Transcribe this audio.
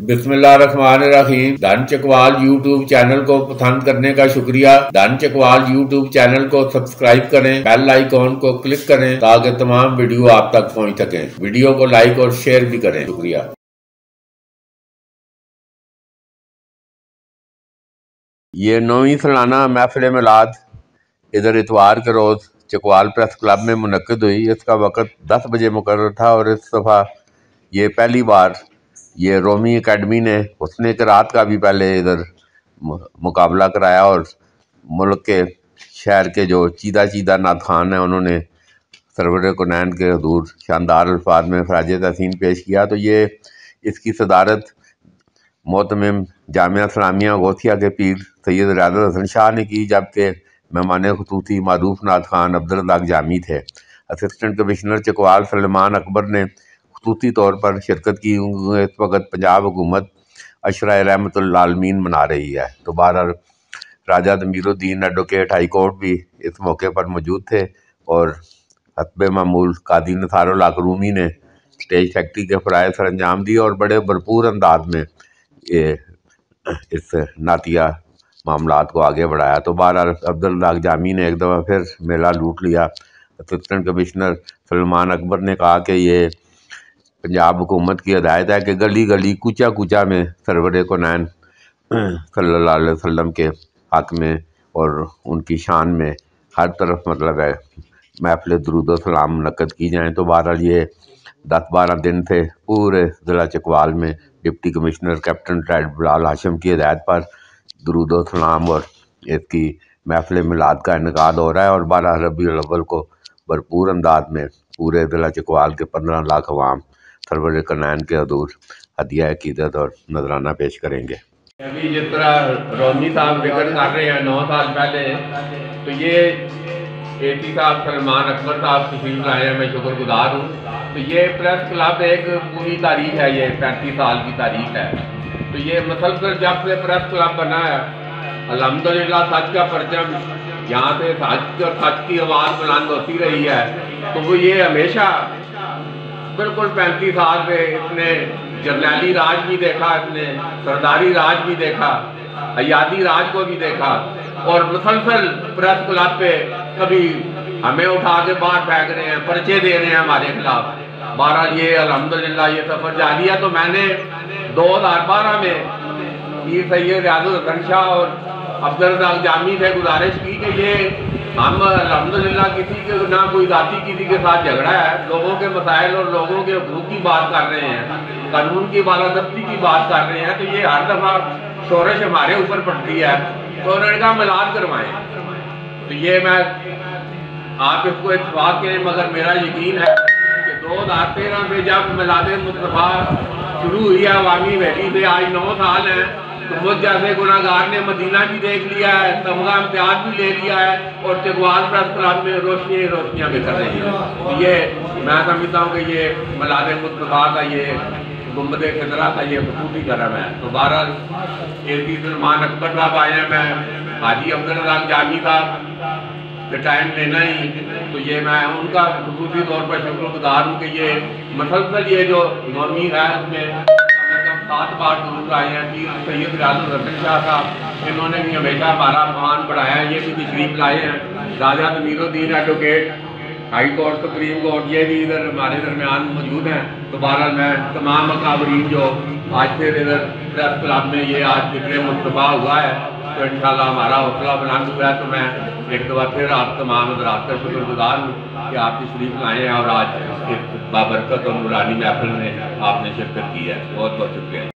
बिस्मिल्लाहिर्रहमानिर्रहीम। धन Chakwal YouTube channel को पसंद करने का शुक्रिया। धन चकवाल यूट्यूब चैनल को सब्सक्राइब करें, बेल आइकॉन को क्लिक करें ताकि तमाम वीडियो आप तक पहुंच सकें। वीडियो को लाइक और शेयर भी करें। शुक्रिया। ये 9वीं सालाना महफिल मिलाद इधर इतवार के रोज़ चकवाल प्रेस क्लब में मुनक्किद हुई। इसका वक़्त 10 बजे मुकर्रर था और इस दफ़ा ये पहली बार ये रोमी एकेडमी ने हुस्न क़िरात का भी पहले इधर मुकाबला कराया और मुल्क के शहर के जो चीदा नात खान हैं उन्होंने सरवर कुनैन के हुजूर शानदार अल्फाज में ख़राज तहसीन पेश किया। तो ये इसकी सदारत मोहतमिम जामिया इस्लामिया गौसिया के पीर सैयद रियाज़त हसन शाह ने की, जबकि मेहमान खुसूसी मारूफ नात खान अब्दुल रज़ाक जामी थे। असिस्टेंट कमिश्नर चकवाल सलमान अकबर ने खुसूसी तौर पर शिरकत की। इस वक्त पंजाब हुकूमत अशरा रहमतुल आलमीन मना रही है। तो बहरहाल Raja Tamiruddin advocate high court भी इस मौके पर मौजूद थे और हस्बे मामूल कादी निसारुल हक रूमी ने स्टेज फैक्ट्री के फ़राइज़ सर अंजाम दिए और बड़े भरपूर अंदाज में ये इस नातिया मामलात को आगे बढ़ाया। तो बहरहाल अब्दुल रज़ाक जामी ने एक दफ़ा फिर मेला लूट लिया। असिस्टेंट कमिश्नर सलमान अकबर ने कहा कि ये पंजाब हुकूमत की हदायत है कि गली गली कूचा कूचा में सरवर कुनैन सल्लल्लाहु अलैहि वसल्लम के हक़ में और उनकी शान में हर तरफ मतलब है महफिल दुरूद सलाम मुनक्कद की जाएँ। तो बहरहाल ये 10-12 दिन से पूरे ज़िला चकवाल में deputy commissioner captain retired Bilal Hashim की हिदायत पर दुरूद सलाम और इसकी महफिल मिलाद का इनेकाद हो रहा है और 12 रबीउल अव्वल को भरपूर अंदाज में पूरे ज़िला चकवाल के 15 लाख अवाम सरवर कुनैन के हुजूर हदिया अकीदत और नजराना पेश करेंगे। अभी जिस तरह रोमी साहब जिक्र कर रहे हैं 9 साल पहले, तो ये एटी साहब सलमान अकबर साहब तशरीफ लाए हैं, मैं शुक्रगुजार हूँ। तो ये प्रेस क्लब एक पूरी तारीख है, ये 35 साल की तारीख है। तो ये मसलसल जब से प्रेस क्लब बना है अल्हम्दुलिल्लाह सच का परचम यहाँ से सच और सच की आवाज़ बुलंद होती रही है। तो वो ये हमेशा बिल्कुल 35 साल से इसने जरनैली राज भी देखा, इसने सरदारी राज भी देखा, अयादी राज को भी देखा और मुसलसल प्रेस क्लब पे कभी हमें उठा के बाहर फेंक रहे हैं, पर्चे दे रहे हैं हमारे खिलाफ। बहरहाल ये अल्हम्दुलिल्लाह ये सफ़र जारी है। तो मैंने 2012 में पीर सैयद रियाज़त हसन शाह और अब्दुल रज़ाक जामी से गुजारिश की कि ये हम अल्हम्दुलिल्लाह किसी के ना कोई जाति किसी के साथ झगड़ा है, लोगों के मसाइल और लोगों के हकूक़ की बात कर रहे हैं, कानून की बालादस्ती की बात कर रहे हैं। तो ये हर दफ़ा शोरश हमारे ऊपर पड़ती है, तो उन्होंने कहा मिलाद करवाएं। तो ये मैं आप इसको इत्तफाक करें, मगर मेरा यकीन है कि 2013 से जब मिलाद मुस्तफ़ा शुरू हुई है अवामी वैली से आज 9 साल हैं, तो मुझ जैसे गुनाहगार ने मदीना भी देख लिया है, तमगा इम्तियाज भी ले लिया है और चकवाल प्रेस क्लब में रोशनियाँ भी कर रही हैं। तो ये मैं समझता हूँ कि ये मिलाद मुस्तफ़ा का ये गुम्बद खिदरा का ये खसूसी करम है। तो बहरहाल एटी सलमान अकबर साहब आए हैं, मैं हाजी अब्दुल रज़ाक जामी साहब का टाइम लेना ही, तो ये मैं उनका खसूसी तौर पर शुक्रगुजार हूँ कि ये मसलसल ये जो नौमी है उसमें 7 बार जरूर आए हैं। पीर सैयद रियाज़त हसन शाह साहब इन्होंने भी हमेशा हमारा मान बढ़ाया है, ये भी तशरीफ लाए हैं। Raja Tamiruddin advocate high court supreme court ये भी इधर हमारे दरमियान मौजूद हैं। तो बहरहाल मैं तमाम अकाबरीन जो आज से इधर प्रेस क्लब में ये आज जिक्र मुस्तफ़ा हुआ है, तो इंशाल्लाह हमारा हौसला बुलंद हुआ है। तो मैं एक दफ़ा फिर आप तमाम हज़रात का शुक्रगुजार हूँ कि आप तशरीफ लाए हैं और आज इस बाबरकत और नूरानी महफिल में आपने शिरकत की है। बहुत बहुत शुक्रिया।